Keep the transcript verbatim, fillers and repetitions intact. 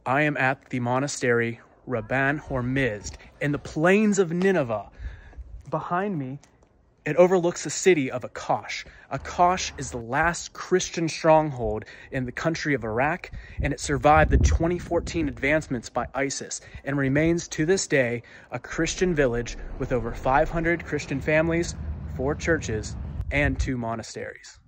I am at the monastery Rabban Hormizd in the plains of Nineveh. Behind me, it overlooks the city of Alqosh. Alqosh is the last Christian stronghold in the country of Iraq, and it survived the twenty fourteen advancements by ISIS and remains to this day a Christian village with over five hundred Christian families, four churches, and two monasteries.